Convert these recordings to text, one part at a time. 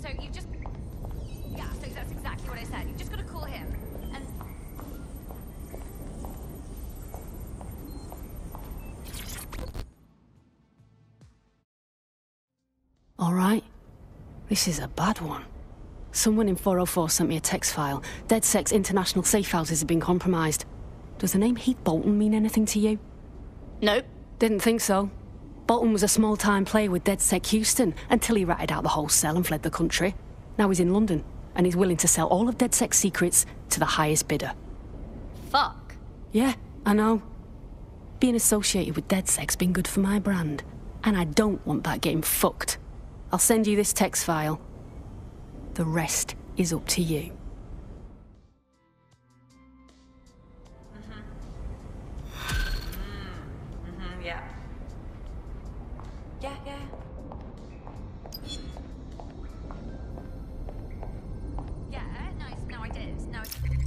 So you just... Yeah, so that's exactly what I said. You just gotta call him. And... All right. This is a bad one. Someone in 404 sent me a text file. DedSec's international safe houses have been compromised. Does the name Heath Bolton mean anything to you? Nope. Didn't think so. Bolton was a small-time player with DedSec Houston until he ratted out the whole cell and fled the country. Now he's in London, and he's willing to sell all of DedSec's secrets to the highest bidder. Fuck. Yeah, I know. Being associated with DedSec's been good for my brand, and I don't want that getting fucked. I'll send you this text file. The rest is up to you. Yeah. Yeah. Yeah, nice. No, I did. No.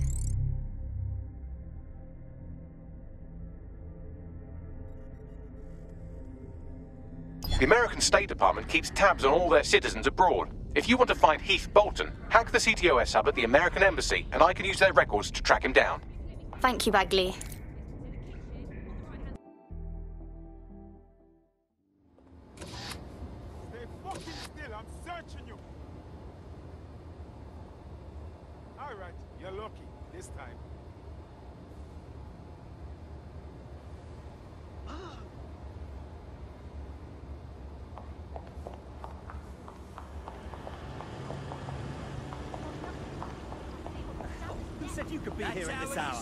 The American State Department keeps tabs on all their citizens abroad. If you want to find Heath Bolton, hack the CTOS hub at the American Embassy, and I can use their records to track him down. Thank you, Bagley. Stay fucking still, I'm searching you! Alright, you're lucky, this time. Who said you could be here at this hour?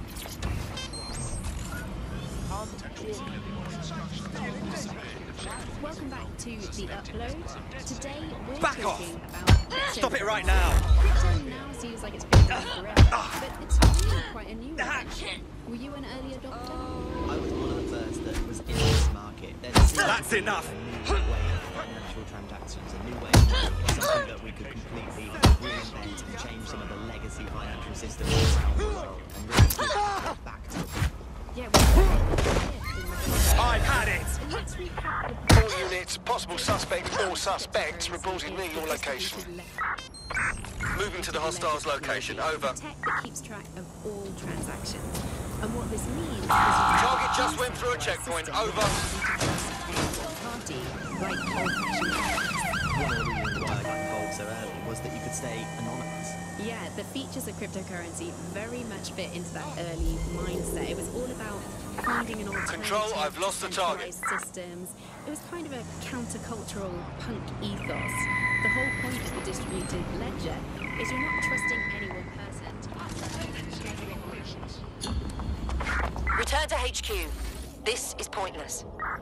Welcome back to The Upload. Today we're Back off! talking about crypto. Stop it right now! Crypto now seems like it's been around forever, but it's really quite a new one. Were you an early adopter? I was one of the first that was in this market. There's That's enough! a new way of financial transactions, a new way of doing something that we could completely reinvent and change some of the legacy financial systems around the world and really give it back to Yeah, I've had it! let's recap All units, possible suspect or suspects reporting me your location. Moving to the hostiles' location, over. tech that keeps track of all transactions. And what this means is Target just went through a checkpoint, over. Party, like old-fashioned one of the reasons why I got involved so early was that you could stay anonymous. Yeah, the features of cryptocurrency very much fit into that early mindset. It was all about finding an alternative Control, I've lost the target. to centralized systems. It was kind of a countercultural punk ethos. The whole point of the distributed ledger is you're not trusting any one person to Return to HQ. This is pointless.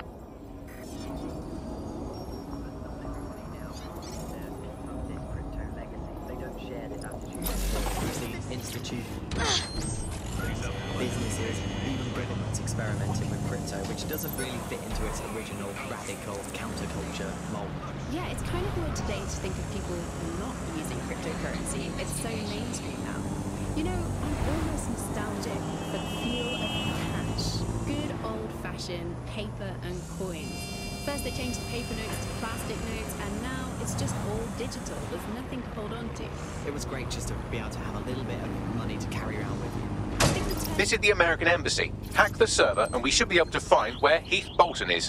Institutions, businesses, even governments experimenting with crypto, which doesn't really fit into its original radical counterculture mold. Yeah, it's kind of weird today to think of people not using cryptocurrency. It's so mainstream now. You know, I'm almost nostalgic for the feel of cash. Good old-fashioned paper and coins. First they changed the paper notes to plastic notes, and now it's just all digital. There's nothing to hold on to. It was great just to be able to have a little bit of money to carry around with you. I think the term Visit the American Embassy, hack the server, and we should be able to find where Heath Bolton is.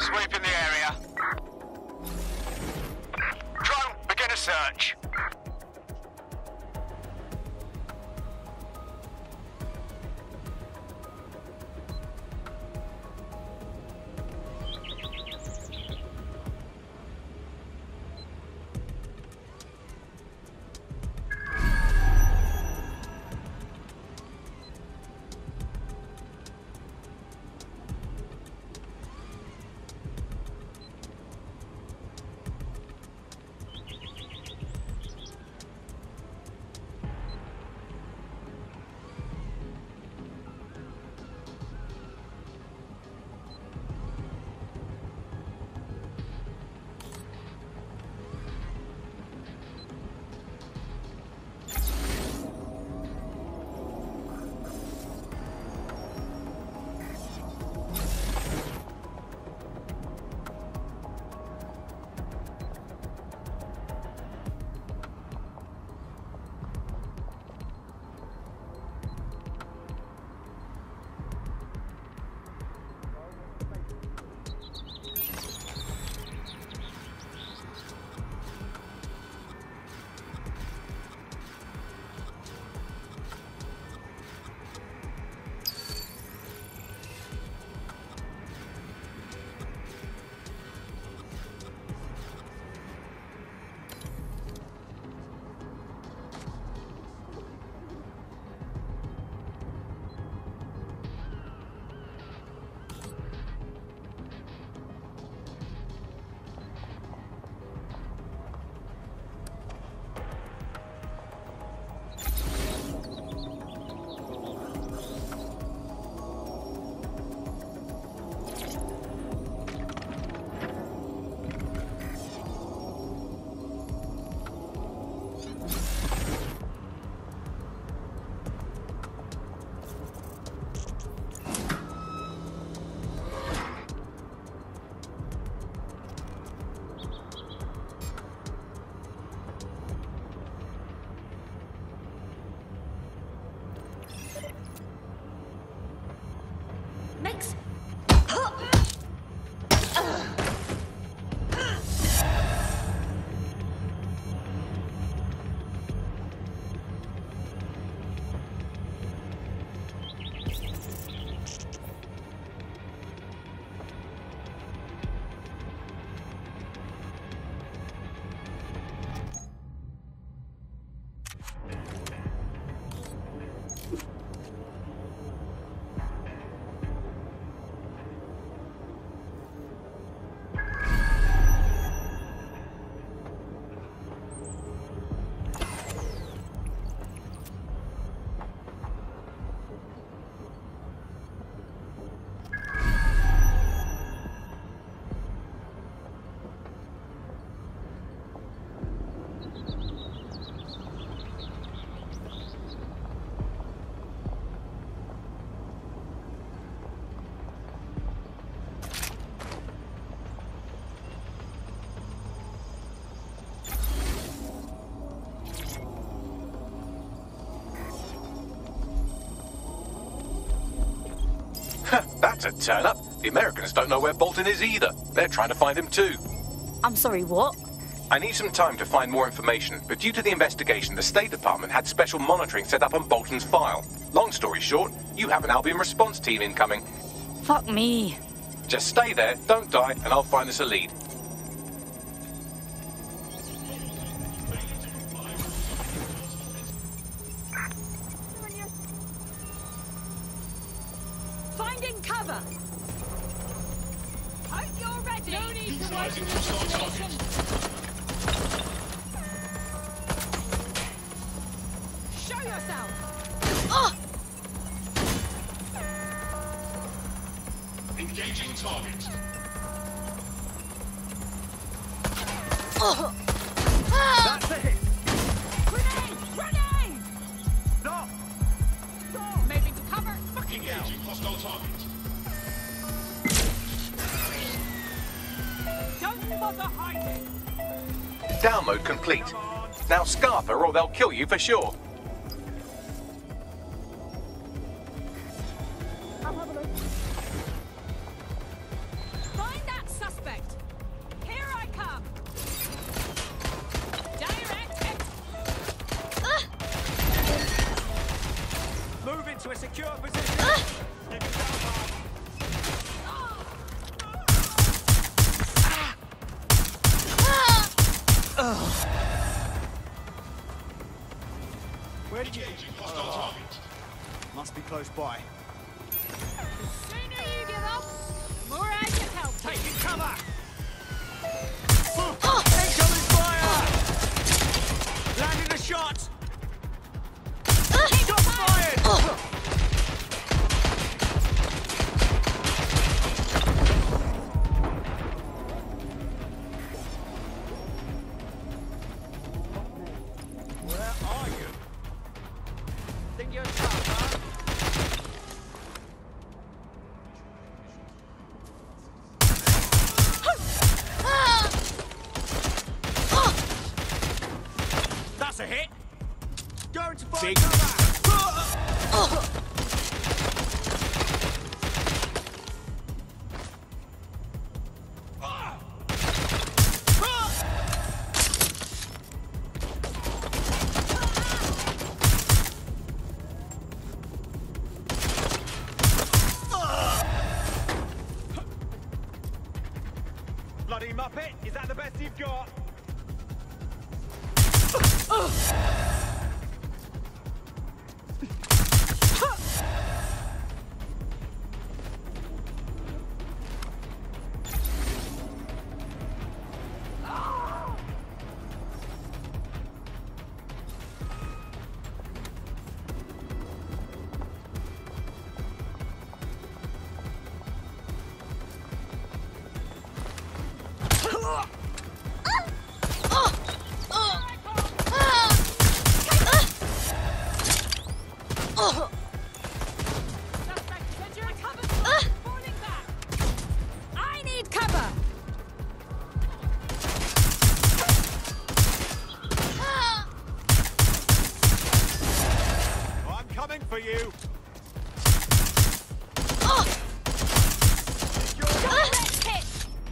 Sweeping the area. Drone, begin a search. Max? That's a turn-up. The Americans don't know where Bolton is either. They're trying to find him too. I'm sorry, what? I need some time to find more information, but due to the investigation, the State Department had special monitoring set up on Bolton's file. Long story short, you have an Albion response team incoming. Fuck me. Just stay there, don't die, and I'll find us a lead. Finding cover. Hope you're ready. No need to wait in destination. Show yourself. Oh! Engaging target. Oh! That's it! Grenade! Grenade! Stop! Moving to cover. Fucking engaging hostile target. Don't bother hiding. Download complete. Now scarp her or they'll kill you for sure. Find that Where did you... Hostile target. Must be close by. Sooner you give up, the more I can help. Taking cover! Incoming fire! Landing a shot! Shot fired! Where are you? Think you're tough, huh? That's a hit. Going to find cover. Bloody Muppet, is that the best you've got? I need cover! I'm coming for you. Let's hit!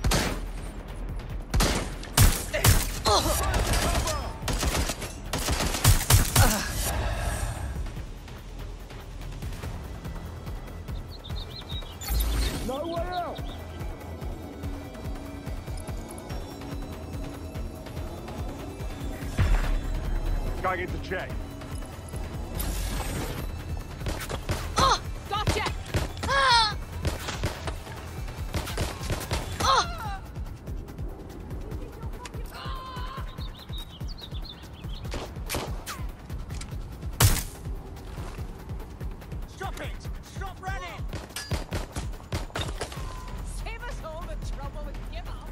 Nowhere else. Going into check. Gotcha! Stop it! Stop running! Save us all the trouble and give up.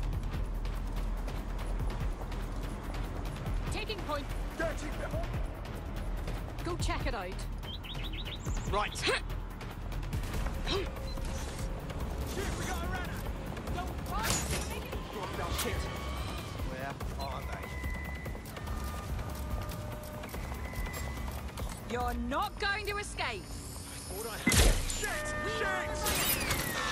Taking point. Dirty devil! Go check it out. Right. Shit, we got a runner! Don't run! Make it. Drop down shit. Where are they? You're not going to escape. Thought I had it. Shit! Shit!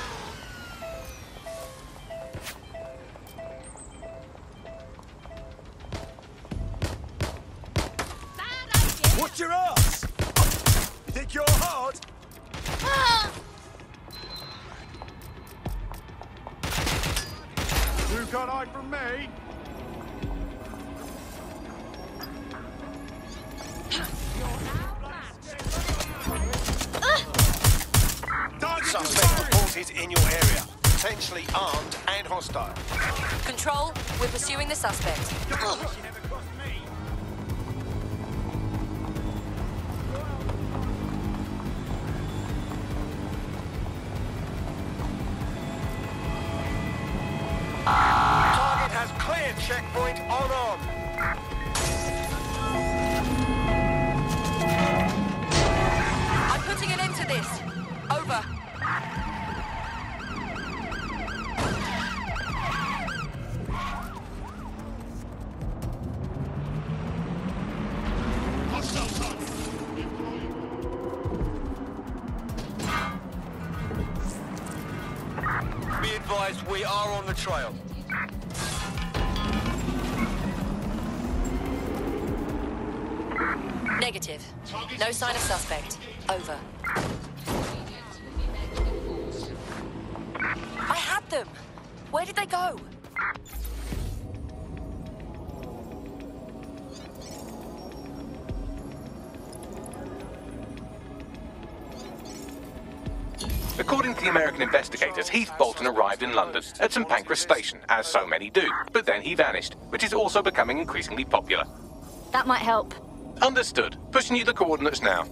Bad idea. Watch your ass! You think you're hard? You can't hide from me! Suspect reported in your area. Potentially armed and hostile. Control, we're pursuing the suspect. You never crossed me! Target has cleared checkpoint on. I'm putting an end to this. Over. Hostile target. Be advised, we are on the trail. Negative. No sign of suspect. Over. they go? According to the American investigators, Heath Bolton arrived in London at St Pancras Station, as so many do, but then he vanished, which is also becoming increasingly popular. That might help. Understood. Pushing you the coordinates now.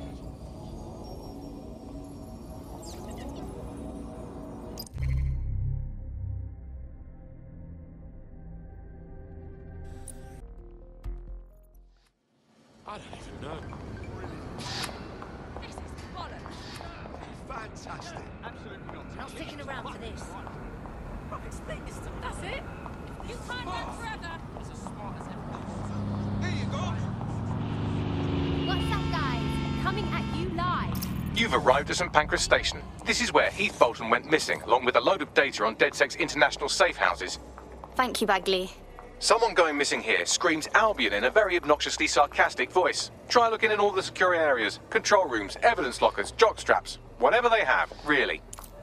I don't even know. This is bollocks. Fantastic. Absolutely not. Not sticking around for this. Rob, explain this to me. That's it. You can't run forever. It's as smart as ever. Here you go. What's up, guys? Coming at you live. You've arrived at St Pancras Station. This is where Heath Bolton went missing, along with a load of data on DedSec's international safe houses. Thank you, Bagley. Someone going missing here screams Albion in a very obnoxiously sarcastic voice. Try looking in all the secure areas, control rooms, evidence lockers, jock straps, whatever they have, really.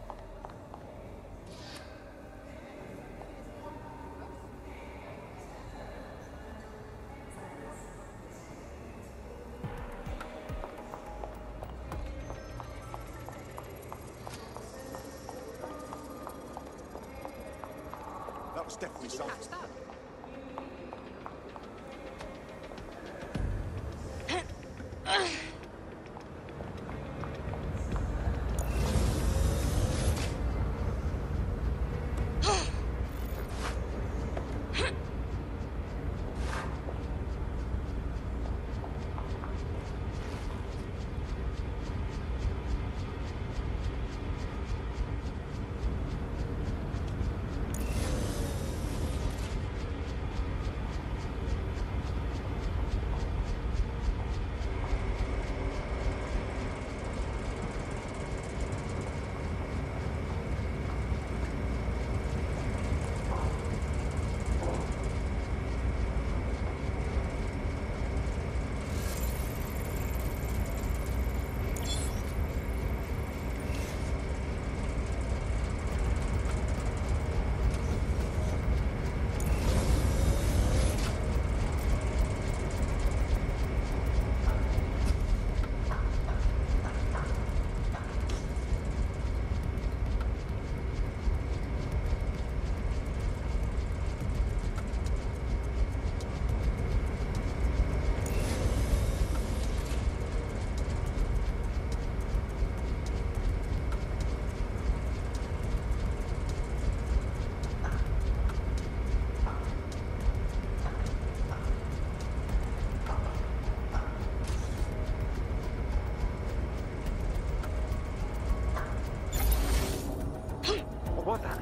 That was definitely something. What the?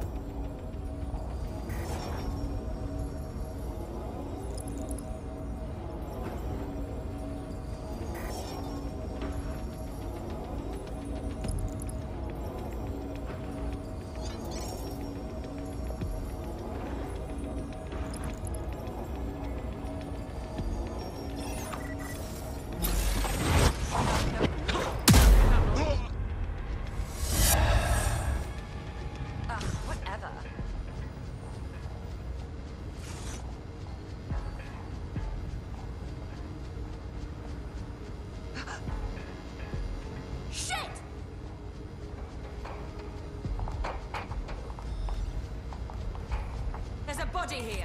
Body here.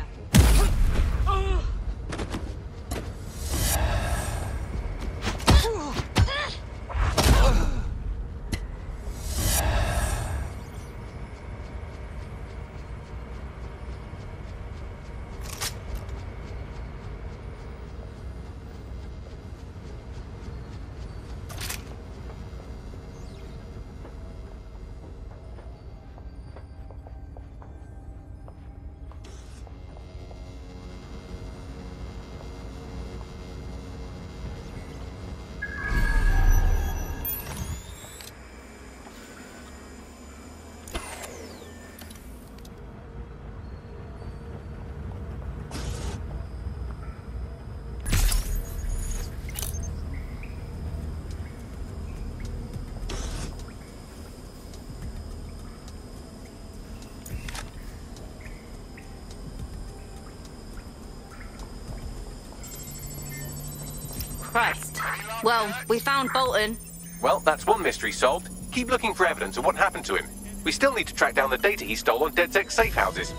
Christ. Well, we found Bolton. Well, that's one mystery solved. Keep looking for evidence of what happened to him. We still need to track down the data he stole on DedSec safe houses.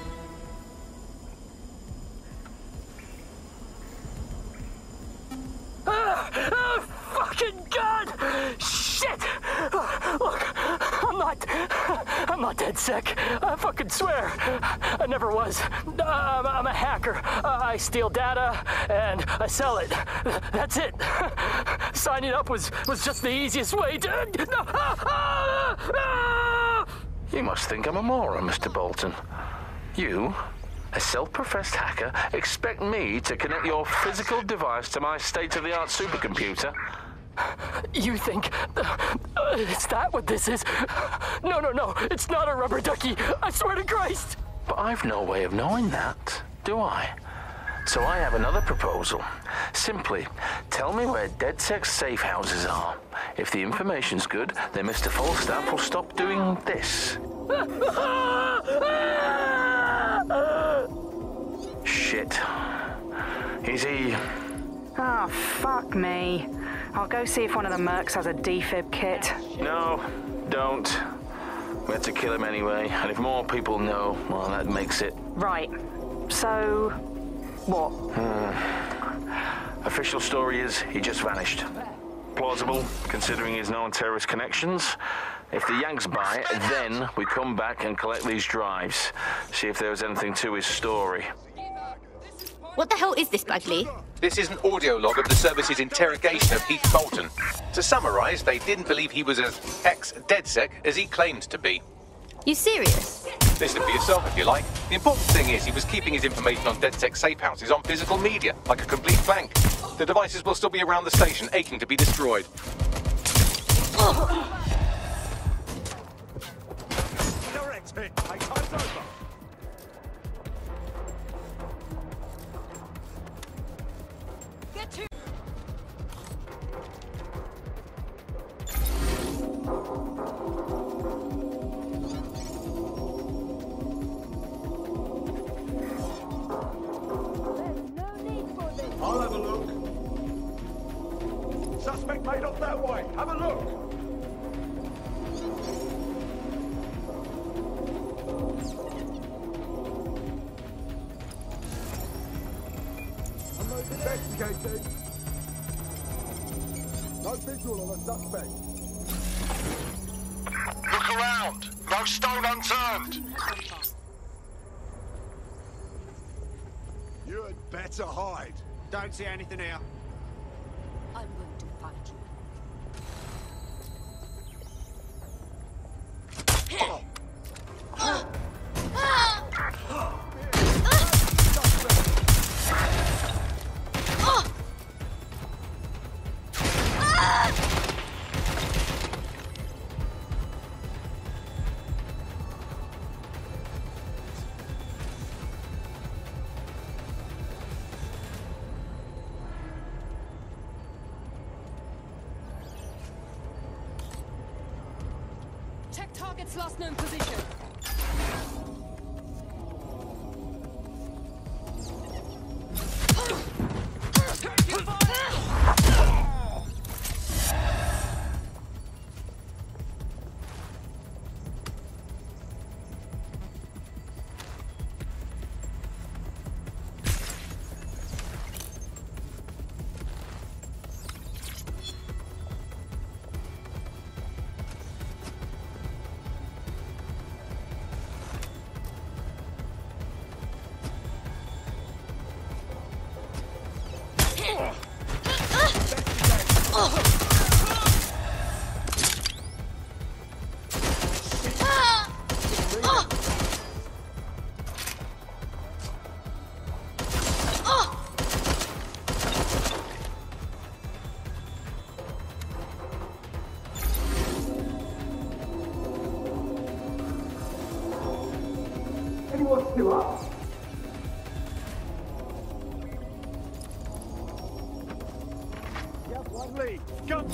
Fucking God! Shit! Look, I'm not DedSec. I fucking swear. I never was. I'm a hacker. I steal data and I sell it. That's it. Signing up was just the easiest way to... You must think I'm a moron, Mr. Bolton. You, a self-professed hacker, expect me to connect your physical device to my state-of-the-art supercomputer? You think... is that what this is? No, it's not a rubber ducky. I swear to Christ. But I've no way of knowing that, do I? So I have another proposal. Simply, tell me where DedSec safe houses are. If the information's good, then Mr. Falstaff will stop doing this. Shit. Is he... Oh, fuck me. I'll go see if one of the mercs has a defib kit. No, don't. We had to kill him anyway, and if more people know, well, that makes it... Right. So... what? Official story is he just vanished. Plausible, considering his known terrorist connections. If the Yanks buy it, then we come back and collect these drives. See if there was anything to his story. What the hell is this, Bagley? This is an audio log of the service's interrogation of Heath Bolton. To summarise, they didn't believe he was as ex-DedSec as he claimed to be. You serious? Listen for yourself if you like. The important thing is he was keeping his information on DedSec safe houses on physical media, like a complete blank. The devices will still be around the station, aching to be destroyed. Direct hit. Hey, time's over. Get to... I'll have a look. Suspect made off that way. Have a look. I'm not investigating. No visual on a suspect. Look around. No stone unturned. You'd better hide. Don't see anything here. I'm going to find you. Check target's last known position. Anyone's still up? Yep, one lead. Go.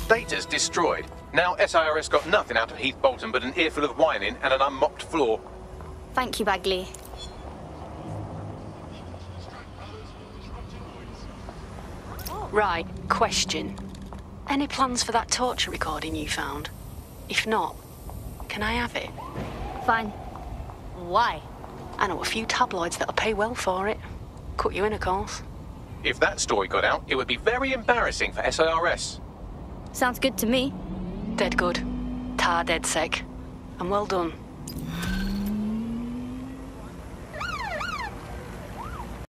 Data's destroyed. Now SIRS got nothing out of Heath Bolton but an earful of whining and an unmopped floor. Thank you, Bagley. Right, question. Any plans for that torture recording you found? If not, can I have it? Fine. Why? I know a few tabloids that'll pay well for it. Cut you in, of course. If that story got out, it would be very embarrassing for SIRS. Sounds good to me. Dead good. Tar dead sec. And well done.